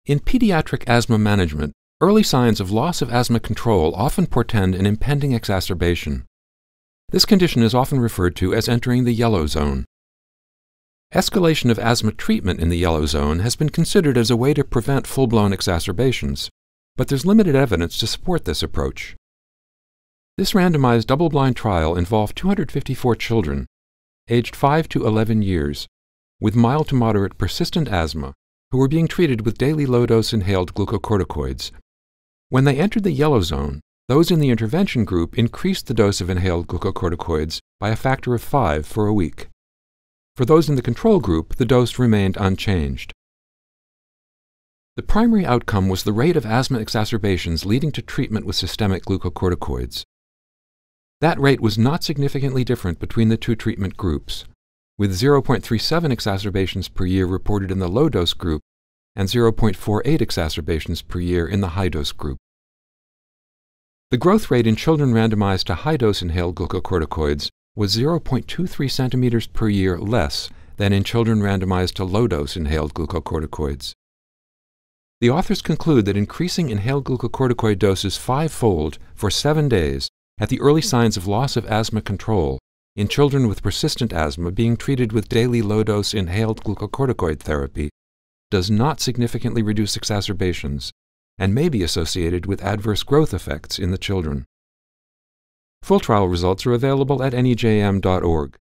In pediatric asthma management, early signs of loss of asthma control often portend an impending exacerbation. This condition is often referred to as entering the yellow zone. Escalation of asthma treatment in the yellow zone has been considered as a way to prevent full-blown exacerbations, but there's limited evidence to support this approach. This randomized double-blind trial involved 254 children, aged 5 to 11 years, with mild to moderate persistent asthma, who were being treated with daily low-dose inhaled glucocorticoids. When they entered the yellow zone, those in the intervention group increased the dose of inhaled glucocorticoids by a factor of 5 for a week. For those in the control group, the dose remained unchanged. The primary outcome was the rate of asthma exacerbations leading to treatment with systemic glucocorticoids. That rate was not significantly different between the two treatment groups, with 0.37 exacerbations per year reported in the low-dose group and 0.48 exacerbations per year in the high-dose group. The growth rate in children randomized to high-dose inhaled glucocorticoids was 0.23 centimeters per year less than in children randomized to low-dose inhaled glucocorticoids. The authors conclude that increasing inhaled glucocorticoid doses 5-fold for 7 days at the early signs of loss of asthma control in children with persistent asthma being treated with daily low-dose inhaled glucocorticoid therapy does not significantly reduce exacerbations and may be associated with adverse growth effects in the children. Full trial results are available at NEJM.org.